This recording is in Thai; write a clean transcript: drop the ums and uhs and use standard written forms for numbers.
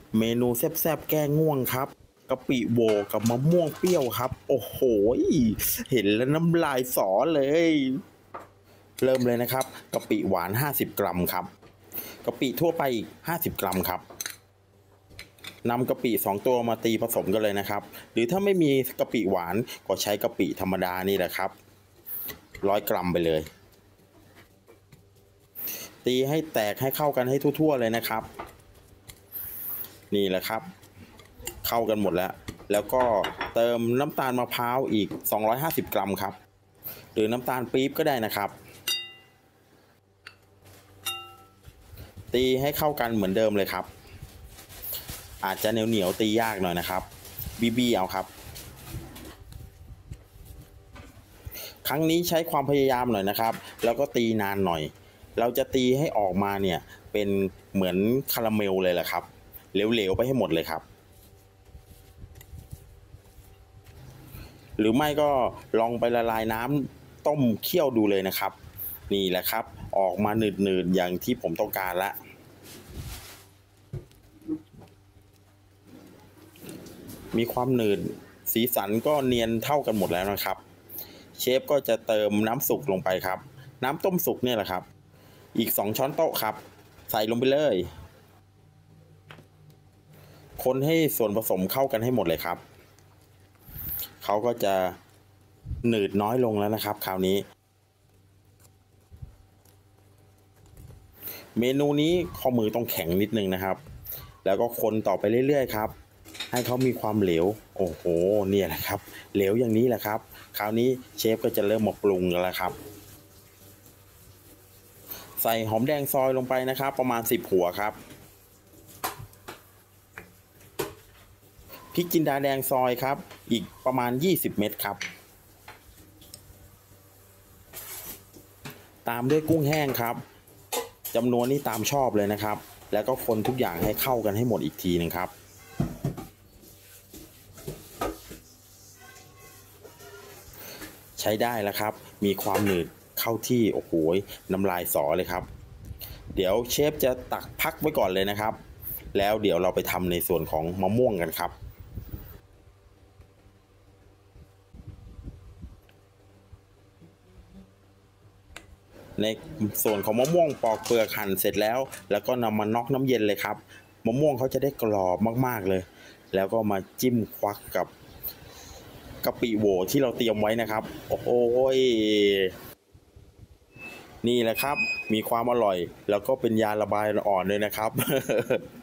เมนูแซ่บๆแก้ง่วงครับกะปิโวกับมะม่วงเปรี้ยวครับโอ้โหเห็นแล้วน้ำลายสอเลยเริ่มเลยนะครับกะปิหวาน50 กรัมครับกะปิทั่วไปอีก50 กรัมครับนำกะปิ2ตัวมาตีผสมกันเลยนะครับหรือถ้าไม่มีกะปิหวานก็ใช้กะปิธรรมดานี่แหละครับ100 กรัมไปเลยตีให้แตกให้เข้ากันให้ทั่วๆเลยนะครับนี่แหละครับเข้ากันหมดแล้วก็เติมน้ำตาลมะพร้าวอีก250 กรัมครับหรือน้ำตาลปี๊บก็ได้นะครับตีให้เข้ากันเหมือนเดิมเลยครับอาจจะเหนียวตียากหน่อยนะครับบีเอาครับครั้งนี้ใช้ความพยายามหน่อยนะครับแล้วก็ตีนานหน่อยเราจะตีให้ออกมาเนี่ยเป็นเหมือนคาราเมลเลยแหละครับเหลวๆไปให้หมดเลยครับหรือไม่ก็ลองไปละลายน้ำต้มเคี่ยวดูเลยนะครับนี่แหละครับออกมาหนืดๆอย่างที่ผมต้องการละมีความหนืดสีสันก็เนียนเท่ากันหมดแล้วนะครับเชฟก็จะเติมน้ำสุกลงไปครับน้ำต้มสุกเนี่ยแหละครับอีก2 ช้อนโต๊ะครับใส่ลงไปเลยคนให้ส่วนผสมเข้ากันให้หมดเลยครับเขาก็จะหนืดน้อยลงแล้วนะครับคราวนี้เมนูนี้ข้อมือต้องแข็งนิดนึงนะครับแล้วก็คนต่อไปเรื่อยๆครับให้เขามีความเหลวโอ้โหเนี่ยแหละครับเหลวอย่างนี้แหละครับคราวนี้เชฟก็จะเริ่มมาปรุงแล้วครับใส่หอมแดงซอยลงไปนะครับประมาณ10 หัวครับพริกจินดาแดงซอยครับอีกประมาณ20 เม็ดครับตามด้วยกุ้งแห้งครับจำนวนนี้ตามชอบเลยนะครับแล้วก็คนทุกอย่างให้เข้ากันให้หมดอีกทีนึงครับใช้ได้แล้วครับมีความหนืดเข้าที่โอ้โหน้ำลายสอเลยครับเดี๋ยวเชฟจะตักพักไว้ก่อนเลยนะครับแล้วเดี๋ยวเราไปทำในส่วนของมะม่วงกันครับในส่วนของมะม่วงปอกเปลือกหั่นเสร็จแล้วก็นำมาน็อกน้ำเย็นเลยครับมะม่วงเขาจะได้กรอบมากๆเลยแล้วก็มาจิ้มควักกับกะปิโหวที่เราเตรียมไว้นะครับโอ้โหนี่แหละครับมีความอร่อยแล้วก็เป็นยาระบายอ่อนเลยนะครับ